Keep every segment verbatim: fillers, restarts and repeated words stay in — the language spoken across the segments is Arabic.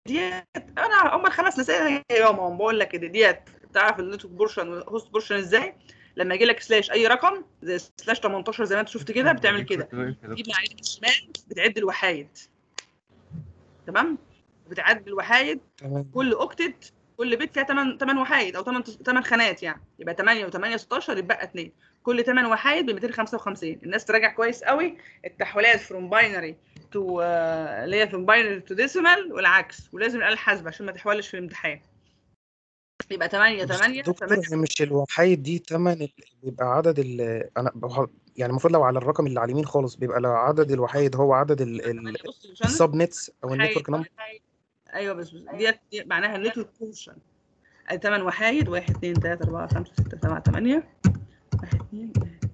ديت انا هم الخمس مسائل هي يوم بقول لك كده ديت تعرف النتورك بورشن والهوست بورشن ازاي. لما يجي لك سلاش اي رقم زي سلاش تمنتاشر زي ما انت شفت كده بتعمل كده، تجيب مع ايدك الشمال بتعد الوحايد، تمام، بتعد الوحايد تمام. كل اوكتت كل بيت فيها ثمانية ثمانية وحايد او ثمانية ثمانية خانات، يعني يبقى ثمانية و8 ستاشر يبقى اتنين، كل ثمانية وحايد ب مئتين وخمسة وخمسين. الناس تراجع كويس قوي التحويلات فروم باينري تو اللي هي فروم باينري تو ديسيمال والعكس، ولازم الاله الحاسبه عشان ما تحولش في الامتحان. يبقى ثمانية بس ثمانية دكتور ثمانية. هي مش الوحايد دي تمن بيبقى عدد ال انا بح- يعني المفروض لو على الرقم اللي على اليمين خالص بيبقى لو عدد الوحايد هو عدد ال ال بص يا باشمهندس، السب نتس او وحايد النتورك نمبر. وحايد ايوه بس بس ديت دي معناها النتورك بورشن. ثمان وحايد واحد اثنين ثلاثة أربعة خمسة ستة سبعة ثمانية واحد اثنين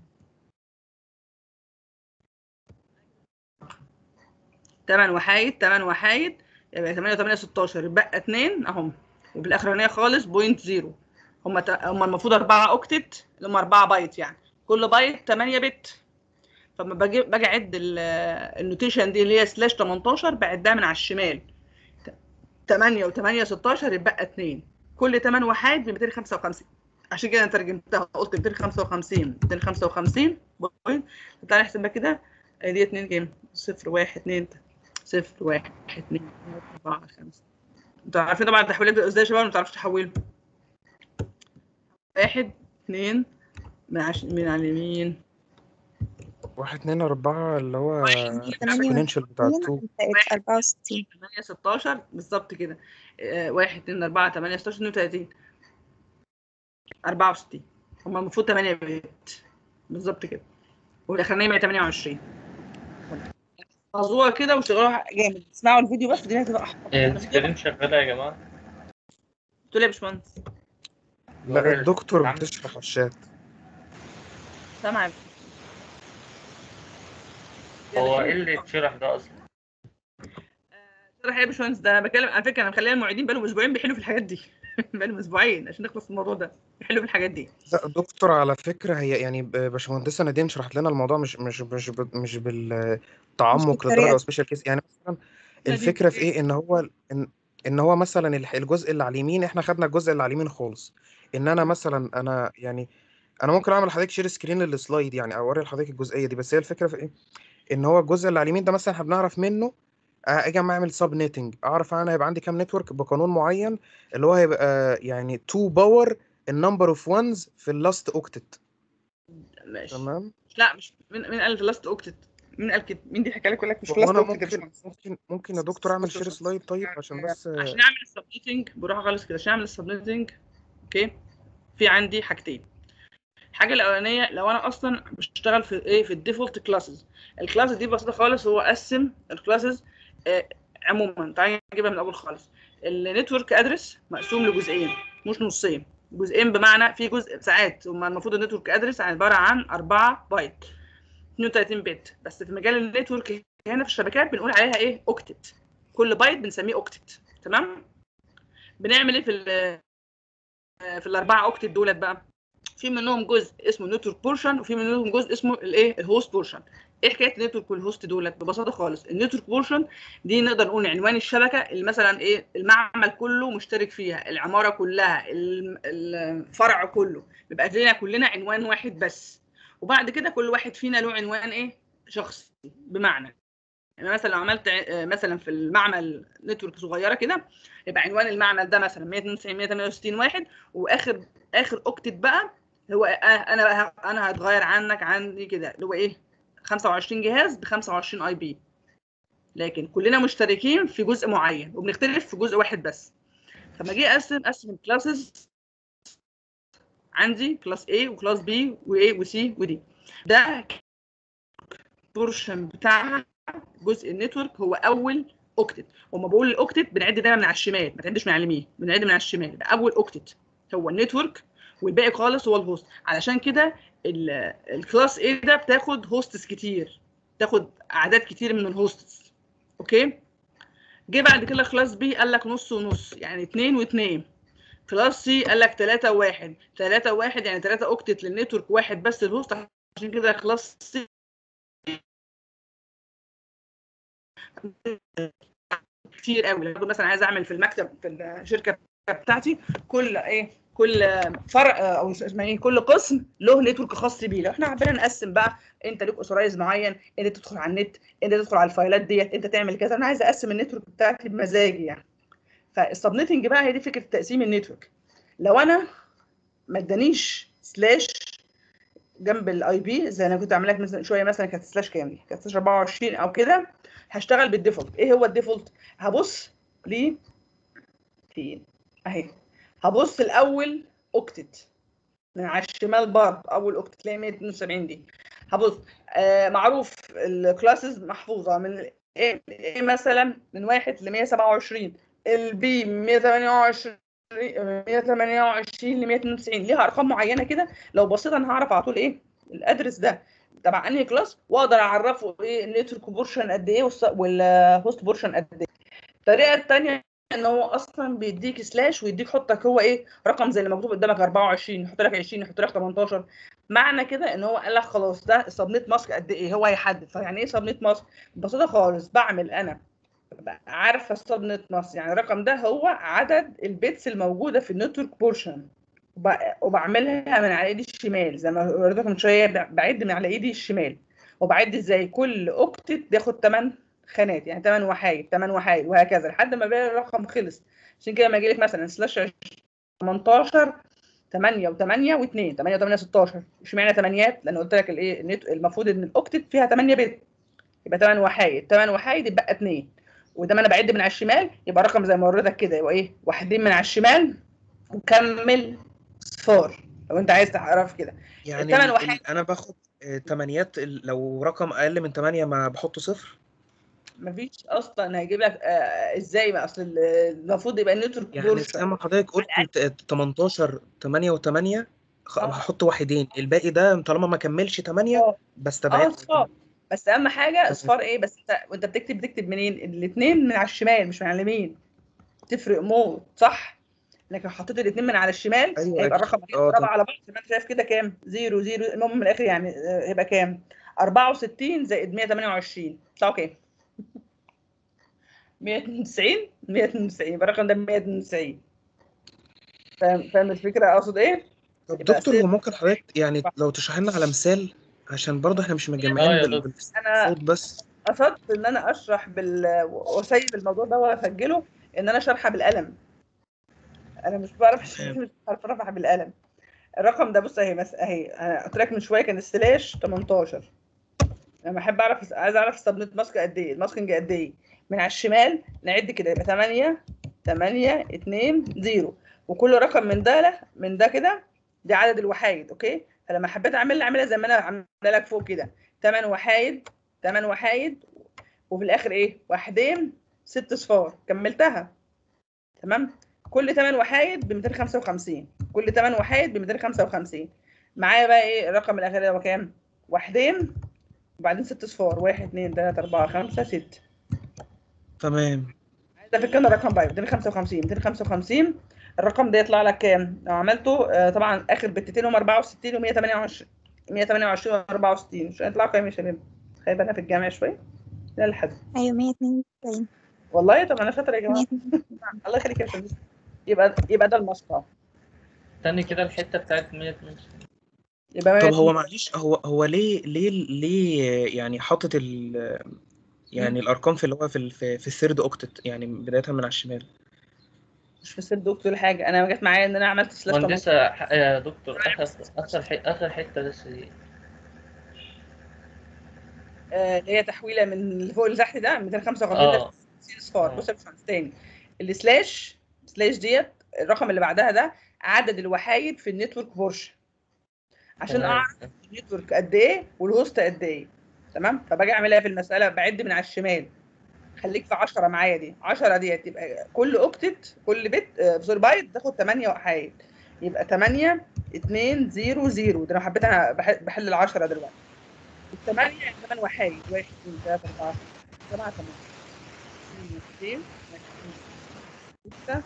ثمان وحايد ثمان وحايد يبقى ثمانية و8 ستاشر يبقى اتنين اهم، وفي الاخرانيه خالص بوينت زيرو. هم هم المفروض أربعة اوكتت اللي هم أربعة بايت، يعني كل بايت ثمانية بت. فلما باجي باجي اعد النوتيشن دي اللي هي سلاش تمنتاشر بعدها من على الشمال ثمانية و8 ستاشر يبقى اتنين، كل ثمانية وحايد ب مئتين وخمسة وخمسين. عشان كده انا ترجمتها قلت مئتين وخمسة وخمسين مئتين وخمسة وخمسين بوينت. تعالى نحسبها كده، دي اتنين كام؟ صفر واحد اتنين صفر واحد اتنين أربعة خمسة. انتوا عارفين طبعا التحويلات بتبقى ازاي يا شباب؟ ما تعرفوش تحولوا. واحد اتنين من عش... من على اليمين واحد اتنين أربعة اللي هو واحد ثمانية اكسبوننشال بتاع وستين التو. زائد أربعة وستين. ثمانية ستاشر بالظبط كده. آه، واحد اتنين أربعة ثمانية ستاشر اتنين وتلاتين أربعة وستين. هم المفروض ثمانية بت بالظبط كده، والاخرانيه مية وتمنية وعشرين. حفظوها كده واشتغلوها جامد، اسمعوا الفيديو بس الدنيا هتبقى احلى. السكرين شغالة يا جماعة؟ قلت له يا باشمهندس لا الدكتور بتشرح على الشات. سامع. هو ايه اللي اتشرح ده اصلا؟ شرح ايه يا باشمهندس؟ ده انا بكلم على فكره، انا مخليه المعيدين بقالهم اسبوعين بيحلوا في الحاجات دي. بقالهم اسبوعين عشان نخلص من الموضوع ده يحلوا في الحاجات دي. لا دكتور على فكرة هي يعني ب- باشمهندسة نادين شرحت لنا الموضوع مش مش مش ب- مش مش بالتعمق للدرجة بالطريقة او دي. سبيشال كيس يعني. مثلا نادين الفكرة في ايه ان هو ان ان هو مثلا الح- الجزء اللي على اليمين احنا خدنا الجزء اللي على اليمين خالص. ان انا مثلا انا يعني انا ممكن اعمل لحضرتك شير سكرين للسلايد يعني او اوري لحضرتك الجزئية دي. بس هي الفكرة في ايه ان هو الجزء اللي على اليمين ده مثلا احنا بنعرف منه آه، اجي اما اعمل سب نيتنج اعرف انا هيبقى عندي كام نتورك بقانون معين اللي هو هيبقى يعني اتنين باور النمبر اوف وانز في اللاست اوكتت. ماشي. تمام. لا مش مين مين قال لاست اوكتت؟ مين قال كده؟ مين دي حكى لك لك مش هو لاست انا اوكتت يا ممكن باشمهندس؟ ممكن ممكن يا دكتور اعمل بص شير بص بص سلايد طيب عشان بس آه، عشان اعمل السبنيتنج براحه خالص كده، عشان اعمل السبنيتنج اوكي في عندي حاجتين. الحاجه الاولانيه لو انا اصلا بشتغل في ايه في الديفولت كلاسز، الكلاس دي بسيطه خالص، هو قسم الكلاسز آه عموما. تعالى نجيبها من الاول خالص. النتورك ادرس مقسوم لجزئين مش نصين، جزئين بمعنى في جزء ساعات هم المفروض النتورك ادرس عباره عن أربعة بايت اتنين وتلاتين بت، بس في مجال النتورك هنا في الشبكات بنقول عليها ايه اوكتت، كل بايت بنسميه اوكتت. تمام. بنعمل ايه في في الاربعه اوكتت دولت بقى؟ في منهم جزء اسمه نتورك بورشن وفي منهم جزء اسمه الايه الهوست بورشن. ايه حكايه النتورك والهوست دولت؟ ببساطه خالص النتورك بورشن دي نقدر نقول عنوان الشبكه اللي مثلا ايه المعمل كله مشترك فيها، العماره كلها، الفرع كله، بيبقى لنا كلنا عنوان واحد بس. وبعد كده كل واحد فينا له عنوان ايه شخصي، بمعنى يعني مثلا لو عملت مثلا في المعمل نتورك صغيره كده يبقى عنوان المعمل ده مثلا مية واتنين وتسعين مية وتمنية وستين واحد، واخر اخر اوكتت بقى هو انا انا هتغير عنك عندي كده اللي هو ايه خمسة وعشرين جهاز ب خمسة وعشرين اي بي، لكن كلنا مشتركين في جزء معين وبنختلف في جزء واحد بس. فلما اجي اقسم اقسم الكلاسز عندي كلاس A وكلاس B وA وC ودي، ده بورشن بتاعها جزء النتورك هو اول اوكتت. وما بقول الاوكتت بنعد دايما من على الشمال، ما تعدش من على اليمين، بنعد من على الشمال. يبقى اول اوكتت هو النتورك والباقي خالص هو الهوست. علشان كده الكلاس A ده بتاخد هوستس كتير، تاخد اعداد كتير من الهوستس. اوكي. جه بعد كده كلاس B قال لك نص ونص يعني اتنين واتنين. كلاس C قال لك تلاتة وواحد تلاتة وواحد يعني تلاتة اوكتت للنتورك واحد بس الهوست. عشان كده كلاس C كتير قوي. لو مثلا عايز اعمل في المكتب في الشركه بتاعتي كل ايه كل فرع او اسمها ايه كل قسم له نتورك خاص بيه. لو احنا حبينا نقسم بقى، انت ليك اوثرايز معين، انت تدخل على النت، انت تدخل على الفايلات ديت، انت تعمل كذا، انا عايزه اقسم النتورك بتاعتي بمزاجي يعني. فالسبنيتنج بقى هي دي فكره تقسيم النتورك. لو انا ما ادانيش سلاش جنب الاي بي زي انا كنت عاملاها مثلا شويه، مثلا كانت سلاش كام دي؟ كانت سلاش أربعة وعشرين او كده، هشتغل بالديفولت. ايه هو الديفولت؟ هبص ليه فين اهي، هبص الاول اوكتت من على الشمال برضه، اول اوكتت تلاقي مية اتنين وسبعين دي. هبص آه معروف الكلاسز محفوظه من ايه ايه مثلا من واحد ل مية وسبعة وعشرين، البي مية وتمانية وعشرين مية وتمانية وعشرين ل مية اتنين وتسعين، ليها ارقام معينه كده. لو بصيت انا هعرف على طول ايه الادرس ده تبع انهي كلاس، واقدر اعرفه ايه النتورك بورشن قد ايه والهوست بورشن قد ايه. الطريقه الثانيه ان هو اصلا بيديك سلاش ويديك حطك هو ايه رقم زي اللي مكتوب قدامك أربعة وعشرين، يحط لك عشرين، يحط لك تمنتاشر. معنى كده ان هو قال لك خلاص ده السبنيت ماسك قد ايه، هو هيحدد. فيعني ايه سبنيت ماسك؟ ببساطه خالص بعمل انا عارفه السبنيت ماسك يعني الرقم ده هو عدد البيتس الموجوده في النتورك بورشن، وبعملها من على ايدي الشمال زي ما وريتكم من شويه، بعد من على ايدي الشمال. وبعد ازاي؟ كل اوكتت بياخد تمن خانات، يعني تمن وحايد تمن وحايد وهكذا لحد ما بقى الرقم خلص. عشان كده لما يجي لك مثلا سلاش تمنتاشر تمانية و8 و2 تمانية و8 ستاشر، اشمعنى تمانيات؟ لان قلت لك الايه المفروض ان الاوكتت فيها تمانية بت، يبقى تمن وحايد تمن وحايد يبقى اتنين. وده ما انا بعد من على الشمال يبقى رقم زي ما وريتك كده، يبقى ايه واحدين من على الشمال وكمل صفار لو انت عايز تعرف كده. يعني الثمن ال... وحيد ال... انا باخد آه، تمانيات، ال... لو رقم اقل من تمانية ما بحطه صفر. مفيش اصلا هيجيب لك آه ازاي بقى؟ اصل المفروض يبقى النتورك يعني بورشن زي ما حضرتك قلت على ت- تمنتاشر تمانية و8 الاقل. هحط واحدين، الباقي ده طالما ما كملش تمانية اه بستبعد. اه صفار. بس اهم حاجه تمام. اصفار ايه؟ بس انت وانت بتكتب بتكتب منين؟ الاثنين من على الشمال مش من على اليمين، تفرق موت صح؟ لكن لو حطيت الاثنين من على الشمال ايوه هيبقى اكيد الرقم اه ضرب تمام. على بعض زي ما انت شايف كده كام؟ زيرو زيرو، المهم من الاخر يعني آه، هيبقى كام؟ أربعة وستين زائد مية وتمانية وعشرين يطلعوا كام؟ مية واتنين وتسعين مية واتنين وتسعين، يبقى الرقم ده مية واتنين وتسعين. فاهم فاهم الفكره اقصد ايه؟ طب يبقى دكتور، سير. هو ممكن حضرتك يعني لو تشرح لنا على مثال، عشان برضه احنا مش اه مجمعين يا بال... دكتور. انا بالصوت بس. قصدت ان انا اشرح بال واسيب الموضوع ده واسجله، ان انا شارحه بالقلم. انا مش بعرف تمام. مش بعرف اشرح بالقلم. الرقم ده بص اهي مس... اهي انا قلت لك من شويه كان السلاش تمنتاشر. لما احب اعرف عايز اعرف السبنت ماسك قد ايه، الماسكنج قد ايه، من على الشمال نعد كده يبقى تمانية تمانية اتنين صفر. وكل رقم من ده له من ده كده دي عدد الوحايد. اوكي، فلما حبيت اعمل اعملها زي ما انا عامله لك فوق كده، تمن وحايد تمن وحايد وفي الاخر ايه واحدين ست صفار كملتها. تمام. كل تمن وحايد ب ميتين وخمسة وخمسين، كل تمن وحايد ب ميتين وخمسة وخمسين. معايا بقى ايه الرقم الاخير ده هو كام؟ واحدين وبعدين ست صفار، واحد اتنين تلاته اربعه خمسه سته. تمام. عايز افك انا الرقم بقى ميتين وخمسة وخمسين ميتين وخمسة وخمسين. الرقم ده يطلع لك كام لو عملته؟ آه طبعا اخر بتتين هم اربعة وستين و128 مية وتمانية وعشرين و64. مش هيطلعوا كام يا شباب؟ خايف انا في الجامع شويه لا لحد. أيوة مية اتنين وتسعين. والله طب انا شاطره يا مية جماعه. اتنين وتسعين. الله يخليك يا شباب. يبقى يبقى ده المسطره. تاني كده الحتة بتاعت مية واتنين وتسعين. يبقى طب مية واتنين. هو معلش، هو هو ليه ليه ليه يعني حاطط ال مم. يعني الارقام في اللي هو في ال- في, في الثيرد اوكتت، يعني بداية من على الشمال. مش في سير دكتور حاجه، انا جت معايا ان انا عملت سلاش تمنتاشر. مهندسة ح- يا دكتور، آخر آخر ح- آخر حتة بس دي. آه، اللي هي تحويله من اللي فوق لتحت ده ميتين وخمسة وخمسين ده اه ستين اصفار. اه بص يا باشمهندس تاني، السلاش سلاش ديت الرقم اللي بعدها ده عدد الوحايد في النتورك بورشن، عشان تمام. اعرف النتورك قد ايه والهوست قد ايه. تمام. فباجي اعمل ايه في المساله؟ بعد من على الشمال. خليك في عشرة معايا، دي عشرة ديت يبقى كل اوكتت كل بت آه، سوري بايت تاخد تمانية وحايد، يبقى تمانية اتنين صفر صفر. ده انا حبيت انا بح- بحل ال عشرة دلوقتي. الثمانية يعني ثمان وحايد، واحد اثنين ثلاثة أربعة خمسة سبعة ثمانية اثنين واحدين واحد ستة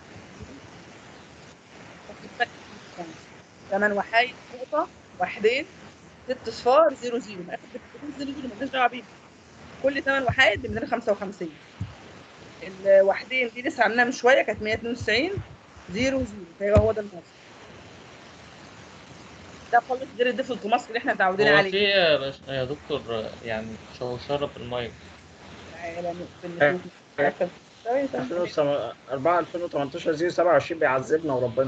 ثمان وحايد نقطة واحدين ست صفار صفر صفر. من آخر بتكون صفر صفر مالناش دعوة بيها. كل ثمان وحايد ب ميتين وخمسة وخمسين. الوحدين دي لسه عاملينها من شويه كانت مية واتنين وتسعين زيرو زيرو، فيبقى هو ده المصري. ده خالص غير الديفولت مصري اللي احنا متعودين هو عليه. في يا بس يا دكتور يعني شوشرة في المايك. تعالى نقفل نشوف. عارفة ثواني ثواني. ألفين وأربعة ألفين وتمنتاشر زيرو سبعة وعشرين بيعذبنا وربنا.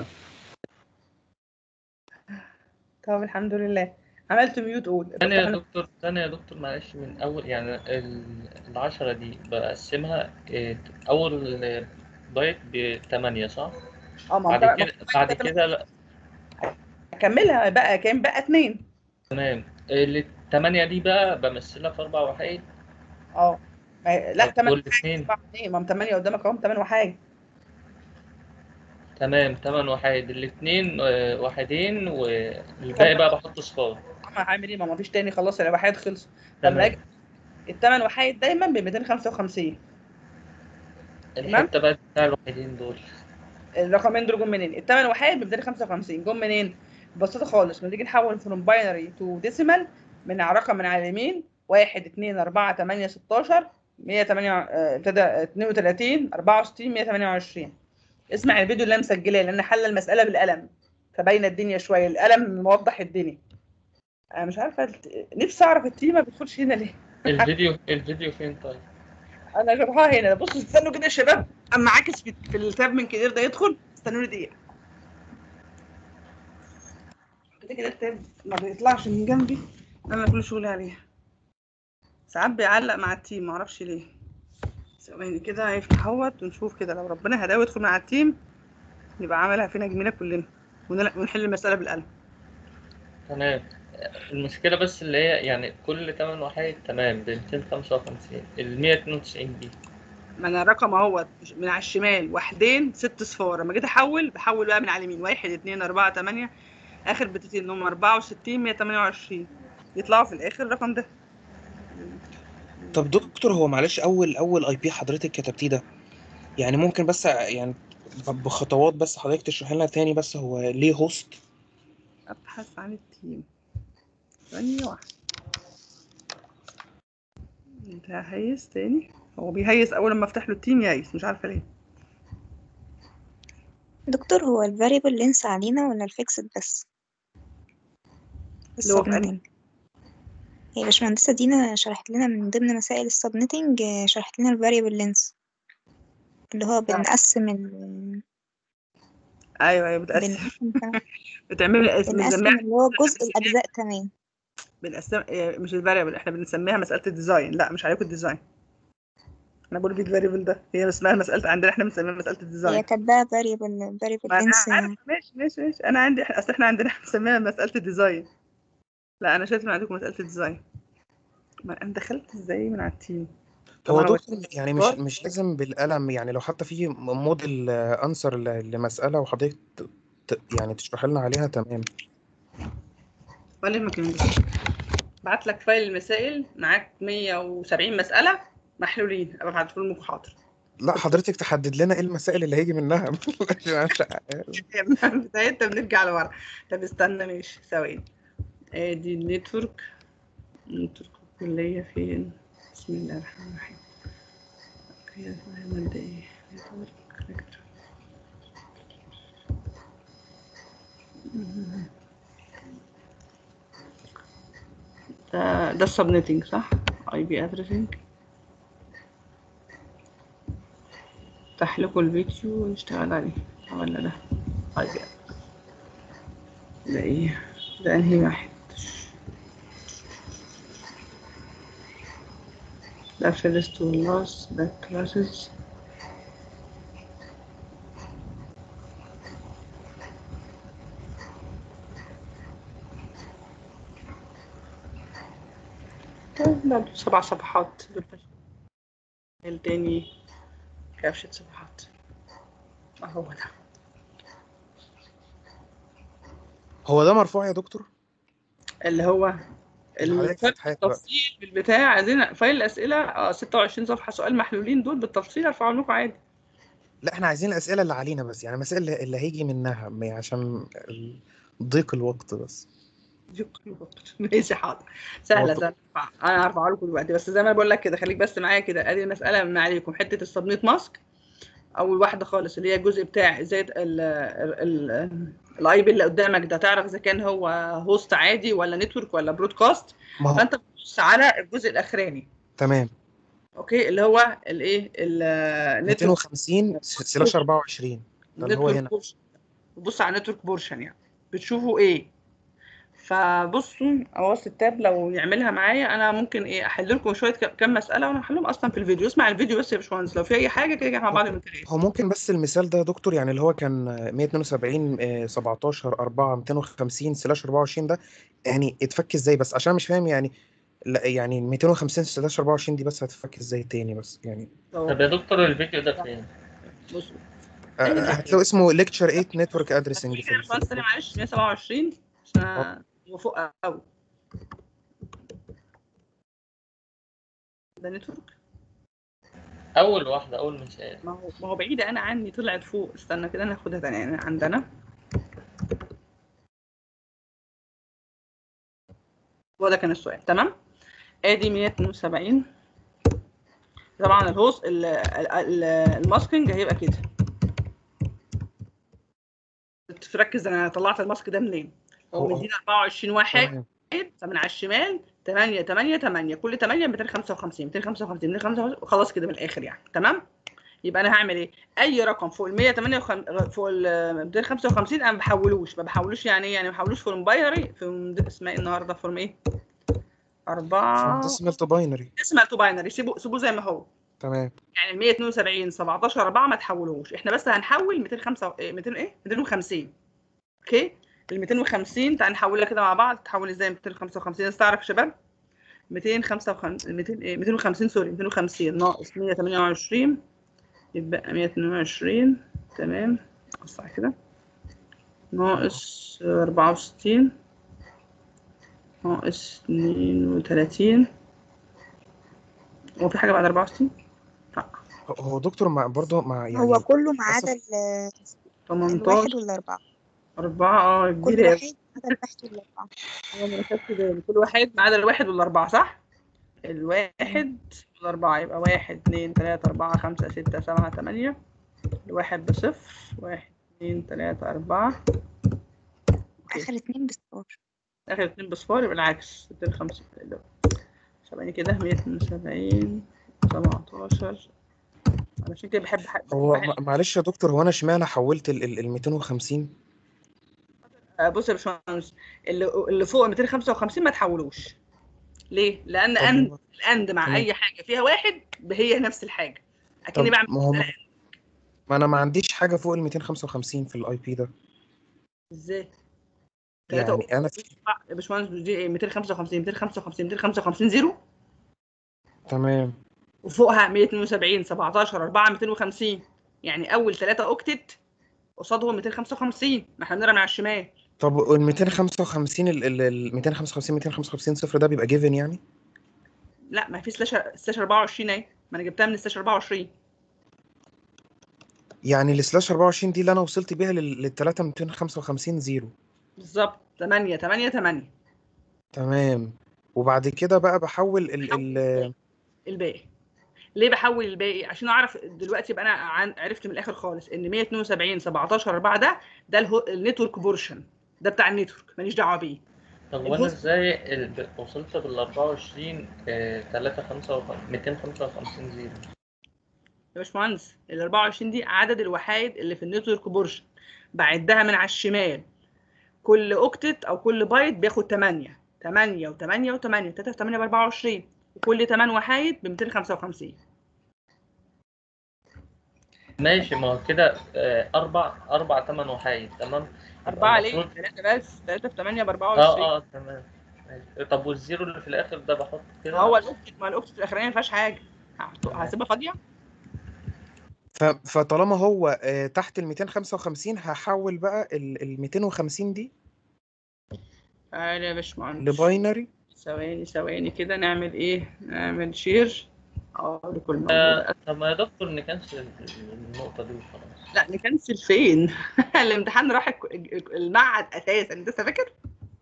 طب الحمد لله عملت ميوت اول. تاني يا دكتور تاني يا دكتور معلش من أول يعني ال- العشرة دي بقسمها إيه، أول بايت بتمانية صح؟ اه ما بعد هو كده بعد كده لا اكملها بقى كام بقى اتنين. تمام. التمانية دي بقى بمثلها في أربع وحيد. اه ما هي- لا طب تمن والاثنين سبعة اتنين، ما هم تمانية قدامك اهم تمن وحاجة. تمام تمن وحيد، الاتنين آه، وحيدين والباقي بقى بحط صفار. ما هعمل ايه؟ ما ما فيش تاني خلاص الوحيد خلص. لما تمام. اجي التمن وحيد دايما ب ميتين وخمسة وخمسين. تمام. الحتة بقى بتاع الوحيدين دول الرقمين دول جم منين؟ التمن وحيد ب ميتين وخمسة وخمسين جم منين؟ ببساطة خالص لما نيجي نحول فروم باينري تو ديسيمال من على رقم من على اليمين واحد اتنين أربعة تمانية ستاشر مية وتمانية آه، ابتدى اتنين وتلاتين أربعة وستين مية وتمانية وعشرين. اسمع الفيديو اللي انا مسجلاه لان حل المسألة بالقلم فباينة الدنيا شوية، القلم موضح الدنيا. انا مش عارفة الت- نفسي اعرف التيم ما بتدخلش هنا ليه؟ الفيديو الفيديو فين طيب؟ انا شرحها هنا. بصوا استنوا كده يا شباب اما عاكس في, في التاب من كتير ده يدخل، استنوني دقيقة. كده كده التاب ما بيطلعش من جنبي، انا كل شغلي عليه. ساعات بيعلق مع التيم معرفش ليه. ثواني كده هيفتح اهوت ونشوف كده لو ربنا هداه ويدخل مع التيم يبقى عملها فينا جميلة كلنا ونل- ونحل المسألة بالقلم. تمام. المشكلة بس اللي هي يعني كل تمن وحيد تمام ب ميتين وخمسة وخمسين، ال مية واتنين وتسعين دي ما انا الرقم اهوت من على الشمال واحدين ست صفار، لما جيت احول بحول بقى من على اليمين واحد اتنين أربعة تمانية اخر بتتين اللي هم أربعة وستين مية وتمانية وعشرين يطلعوا في الاخر الرقم ده. طب دكتور هو معلش اول اول اي بي حضرتك كتبتيه ده يعني ممكن بس يعني ب- بخطوات بس حضرتك تشرح لنا تاني بس هو ليه هوست؟ ابحث عن التيم ثانية واحدة. انت هيس تاني؟ هو بيهيس اول لما افتح له التيم يهيس مش عارفة ليه. دكتور هو ال variable length علينا ولا ال fixed بس؟ اللي هو في أنهي؟ السبنيتنج. هي باشمهندسة دينا شرحت لنا من ضمن مسائل السبنيتنج، شرحت لنا ال variable length اللي هو بنقسم ال ايوه ايوه بتقسم بنقسم كمان- بتعملي اسم بنقسم بنسميها اللي هو جزء الأجزاء كمان. بنقسم إيه، مش الفاريبل احنا بنسميها مسألة الديزاين. لا مش عليكم الديزاين، انا بقول بيج فاريبل ده هي اسمها مسألة عندنا احنا بنسميها مسألة هي الديزاين. كاتباها variable variable ما انا length. عارف ماشي ماشي ماشي انا عندي اصل احنا عندنا بنسميها مسألة الديزاين. لا انا شايف ان عندكم مسألة الديزاين. ما انا دخلت ازاي من على التيم؟ هو طبعا هو دكتور يعني مش مش لازم بالقلم يعني لو حتى في موديل انسر لمسألة وحضرتك ت- ت- يعني تشرح لنا عليها تمام. ولا المكان ده بعت لك فايل المسائل معاك مية وسبعين مسألة محلولين ابقى بعته لكم حاضر. لا حضرتك تحدد لنا ايه المسائل اللي هيجي منها عشان بتاعتنا بنرجع لورا. طب استنى ماشي ثواني. ادي النتورك. النتورك الكلية فين؟ بسم الله الرحمن الرحيم. هي المادة ايه؟ نتورك كونكتور. ده ده السبنيتنج صح؟ اي بي ادريسنج. افتح لكم الفيديو ونشتغل عليه ولا ده؟ اي بي ده ايه؟ ده انهي واحد؟ ده first و last ده classes. ده سبع صفحات دول التاني كبشة صفحات اهو ده. هو ده مرفوع يا دكتور؟ اللي هو اللي حضرتك الفرق فاتحاه دلوقتي. التفصيل بالبتاع عايزين فايل الاسئله اه ستة وعشرين صفحه سؤال محلولين دول بالتفصيل ارفعوا لكم عادي. لا احنا عايزين الاسئله اللي علينا بس يعني المسائل اللي اللي هيجي منها م- عشان ال- ضيق الوقت بس. ماشي حاضر، سهله سهله انا هرفعها لكم دلوقتي. بس زي ما انا بقول لك كده، خليك بس معايا كده. ادي المساله من عليكم حته السبنيت ماسك، اول واحده خالص اللي هي الجزء بتاع ازاي الاي بي اللي قدامك ده تعرف اذا كان هو هوست عادي ولا نتورك ولا برودكاست. فانت بتبص على الجزء الاخراني. تمام. اوكي، اللي هو الايه النتورك مئتين وخمسين سلاش أربعة وعشرين ده اللي هو هنا. بص على النتورك بورشن، يعني بتشوفوا ايه. فبصوا اوصل التاب لو يعملها معايا انا ممكن ايه احل لكم شويه كام مساله، وانا هحلهم اصلا في الفيديو. اسمع الفيديو بس يا باشمهندس، لو في اي حاجه كده مع بعض المثالين. هو ممكن بس المثال ده يا دكتور، يعني اللي هو كان مية اتنين وسبعين سبعتاشر أربعة مئتين وخمسين سلاش أربعة وعشرين ده، يعني اتفك ازاي؟ بس عشان مش فاهم يعني. لا يعني مئتين وخمسين سلاش أربعة وعشرين دي بس هتفك ازاي تاني بس يعني. طب يا دكتور الفيديو ده فين؟ بصوا هتلاقوا اسمه ليكتشر تمانية نتورك ادريسنج في الباشمهندس تاني معلش. مية وسبعة وعشرين عشان هو فوق قوي ده نتورك. اول واحده اول مثال. ما هو ما هو بعيده انا عني، طلعت فوق. استنى كده ناخدها تاني يعني عندنا. هو ده كان السؤال. تمام. ادي مية اتنين وسبعين. طبعا الهوست الماسكنج هيبقى كده. تركز انا طلعت الماسك ده منين. هو مدينا أربعة وعشرين واحد، فمن على الشمال تمانية تمانية تمانية، كل تمانية مئتين وخمسة وخمسين مئتين وخمسة وخمسين مئتين وخمسة وخمسين وخلاص كده من الاخر يعني. تمام. يبقى انا هعمل ايه؟ اي رقم فوق ال مية وتمانية وخمسين فوق ال مئتين وخمسة وخمسين انا ما بحولوش. ما بحولوش يعني ايه؟ يعني ما بحولوش فورم باينري. في اسمها ايه النهارده؟ فورم ايه؟ أربعة ديسمال تو باينري. ديسمال تو باينري. سيبوه سيبوه زي ما هو. تمام. يعني ال مية اتنين وسبعين سبعتاشر أربعة ما تحولوش. احنا بس هنحول مئتين وخمسة مئتين ايه؟ مئتين وخمسين. اوكي. ال مئتين وخمسين تعال نحولها كده مع بعض. تحول ازاي مئتين وخمسة وخمسين؟ استعرف يا شباب. مئتين وخمسة وخمسين مئتين ايه؟ مئتين وخمسين سوري مئتين وخمسين ناقص مية وتمانية وعشرين يبقى مية واتنين وعشرين. تمام. صح كده. ناقص أربعة وستين ناقص اتنين وتلاتين. هو في حاجة بعد أربعة وستين؟ لا. هو دكتور مع برضه مع يعني هو كله ما عدا الواحد والأربعة. أربعة اه كل كبيرة. واحد ما عدا الواحد والأربعة. أنا ما خدتش بالي. كل واحد ما عدا الواحد والأربعة صح؟ الواحد والأربعة يبقى واحد اتنين تلاتة أربعة خمسة ستة سبعة تمانية. الواحد بصفر. واحد اتنين تلاتة أربعة. آخر اتنين بصفار. آخر اتنين بصفار يبقى العكس. مئتين وخمسين. ثواني كده. مية اتنين وسبعين سبعتاشر. أنا عشان كده بحب حق. هو معلش يا دكتور، هو أنا اشمعنى حولت ال مئتين وخمسين؟ بص يا باشمهندس، اللي اللي فوق مئتين وخمسة وخمسين ما تحولوش. ليه؟ لأن أند الأند مع أي حاجة فيها واحد هي نفس الحاجة. أكني بعمل ما هو ما أنا ما عنديش حاجة فوق ال مئتين وخمسة وخمسين في الأي بي ده. إزاي؟ يعني أنا في يا باشمهندس دي إيه؟ مئتين وخمسة وخمسين مئتين وخمسة وخمسين مئتين وخمسة وخمسين زيرو. تمام. وفوقها مية اتنين وسبعين سبعتاشر أربعة مئتين وخمسين. يعني أول ثلاثة أوكتت قصادهم مئتين وخمسة وخمسين. ما إحنا بنقرا من على الشمال. طب وال مئتين وخمسة وخمسين ال ال مئتين وخمسة وخمسين مئتين وخمسة وخمسين صفر ده بيبقى جيفن يعني؟ لا، ما في سلاش سلاش أربعة وعشرين اهي. ما انا جبتها من سلاش أربعة وعشرين. يعني السلاش أربعة وعشرين دي اللي انا وصلت بيها للثلاثة مئتين وخمسة وخمسين زيرو بالظبط. تمانية تمانية تمانية. تمام. وبعد كده بقى بحول ال ال الباقي. ليه بحول الباقي؟ عشان اعرف دلوقتي. يبقى انا عرفت من الاخر خالص ان مية اتنين وسبعين سبعتاشر أربعة ده ده النتورك بورشن. ده بتاع النتورك ماليش دعوه بيه. طب وانا ازاي وصلت بال أربعة وعشرين تلاتة خمسة مئتين وخمسة وخمسين زيرو؟ يا باشمهندس ال أربعة وعشرين دي عدد الوحيد اللي في النتورك بورشن. بعدها من على الشمال. كل اوكتت او كل بايت بياخد تمانية تمانية وتمانية وتمانية تلاتة في تمانية ب أربعة وعشرين. وكل تمن وحايد ب مئتين وخمسة وخمسين. ماشي. ما هو كده أربع أربع تمن وحايد. تمام. أربعة ليه؟ تلاتة بس. تلاتة في تمانية ب أربعة وعشرين. اه اه تمام. ماشي. طب والزيرو اللي في الآخر ده بحط كده؟ هو الأوكتت ما الأوكتت الأخرانية ما فيهاش حاجة. هسيبها فاضية. فطالما هو تحت ال مئتين وخمسة وخمسين هحول بقى ال مئتين وخمسين دي. تعالى يا باشمهندس. لباينري. ثواني ثواني كده. نعمل إيه؟ نعمل شير. اه لكل موجودة. طب ما يا دكتور نكنسل النقطة دي وخلاص. لا نكنسل فين؟ الامتحان راح المعهد أساسا. أنت فاكر؟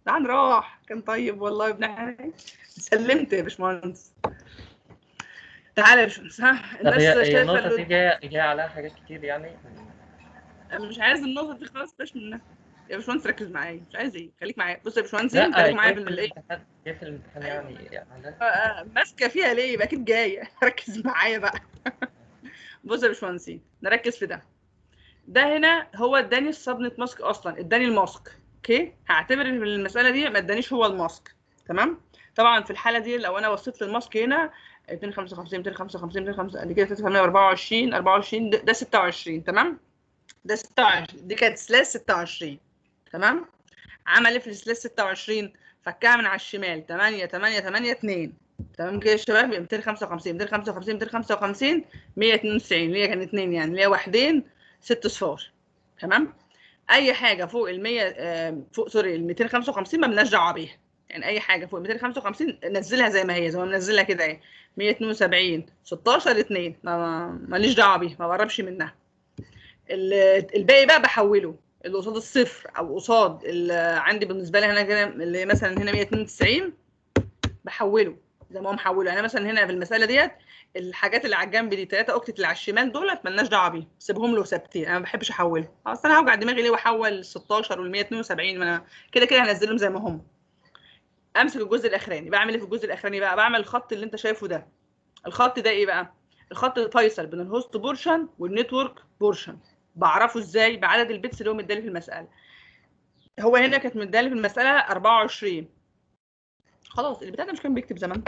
جدعان راح كان طيب والله ابن عمي. سلمت يا باشمهندس. تعالى يا باشمهندس. ها طب الناس هي هي شايفه النقطة دي اللي جاية جاية عليها حاجات كتير يعني. مش عايز النقطه دي خالص، بلاش منها يا باشمهندس. ركز معايا، مش عايز ايه، خليك معايا. بص يا باشمهندسين، لا خليك معايا جاية في في الايه. الامتحان، جاية في الامتحان ايوه يعني على آه، آه، ماسكه فيها ليه؟ يبقى اكيد جايه. ركز معايا بقى. بص يا باشمهندسين، نركز في ده. ده هنا هو اداني السبنت ماسك اصلا، اداني الماسك. اوكي، هعتبر ان المساله دي ما ادانيش هو الماسك. تمام. طبعا في الحاله دي لو انا وصلت للماسك هنا مئتين وخمسة وخمسين مئتين وخمسة وخمسين مئتين وخمسة ادي كده ثلاثمية وأربعة وعشرين أربعة وعشرين، ده ده ستة وعشرين. تمام. ده ستة وعشرين، دي كانت سلاش ستة وعشرين. تمام. عمل ايه في السلاش ستة وعشرين؟ فكها من على الشمال تمانية تمانية تمانية اتنين. تمام كده يا شباب. مئتين وخمسة وخمسين مئتين وخمسة وخمسين مئتين وخمسة وخمسين مية واتنين وتسعين، اللي هي كانت اتنين يعني، اللي هي واحدين ست صفار. تمام. اي حاجه فوق ال مية آه، فوق سوري ال مئتين وخمسة وخمسين ما بناش دعوه بيها. يعني اي حاجه فوق مئتين وخمسة وخمسين نزلها زي ما هي، زي ما منزلها كده اهي. مية واتنين وسبعين ستاشر اتنين، ما ماليش دعوه بيها، ما بقربش منها. ال- الباقي بقى بحوله اللي قصاد الصفر او قصاد ال- عندي بالنسبه لي هنا كده، اللي مثلا هنا مية واتنين وتسعين بحوله زي ما هو محوله. يعني مثلا هنا في المساله ديت الحاجات اللي على الجنب دي ثلاثة اوكتت اللي على الشمال دولت مالناش دعوه بيهم، سيبهم له ثابتين. انا ما بحبش احولهم، اصل انا هوجع دماغي ليه واحول ال ستاشر وال مية واتنين وسبعين؟ ما انا كده كده هنزلهم زي ما هم. امسك الجزء الاخراني، بعمل ايه في الجزء الاخراني بقى؟ بعمل الخط اللي انت شايفه ده. الخط ده ايه بقى؟ الخط الفيصل بين الهوست بورشن والنتورك بورشن. بعرفه ازاي؟ بعدد البيتس اللي هو مدالي في المساله. هو هنا كانت مدالي في المساله أربعة وعشرين. خلاص البتاع ده مش كان بيكتب زمان؟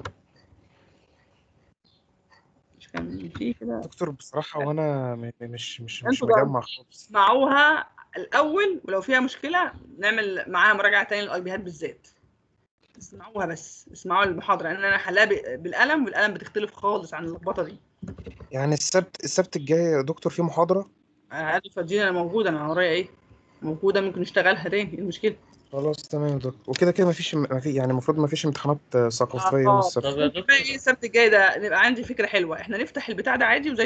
مش كان فيه كده؟ دكتور بصراحة وانا م- م- مش مش مش انتوا جربوا مجمع خالص. اسمعوها الاول، ولو فيها مشكله نعمل معاها مراجعه تاني للاي بيهات بالذات. اسمعوها بس، اسمعوا المحاضره، لان انا حلاها ب- بالقلم، والقلم بتختلف خالص عن اللخبطه دي. يعني السبت السبت الجاي يا دكتور في محاضرة؟ عادي فادينا، انا موجوده، انا ورايا ايه؟ موجوده، ممكن نشتغلها تاني، ايه المشكله؟ خلاص تمام يا دكتور. وكده كده مفيش مفي يعني المفروض مفيش امتحانات آه، ثقافية يوم اه السبت. طب يا ممكن بقى دكتور ايه السبت الجاي ده نبقى عندي فكره حلوه، احنا نفتح البتاع ده عادي وزي